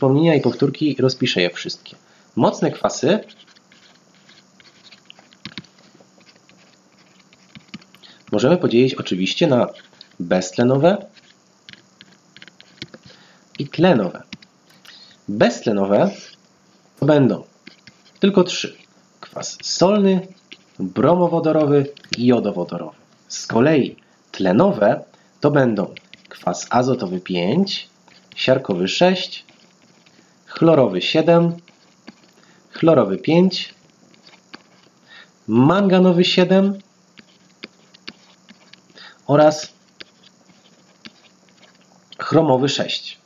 przypomnienia i powtórki rozpiszę je wszystkie. Mocne kwasy możemy podzielić oczywiście na beztlenowe i tlenowe. Beztlenowe to będą tylko 3. Kwas solny, bromowodorowy i jodowodorowy. Z kolei tlenowe to będą kwas azotowy 5, siarkowy 6, chlorowy 7, chlorowy 5, manganowy 7 oraz chromowy 6.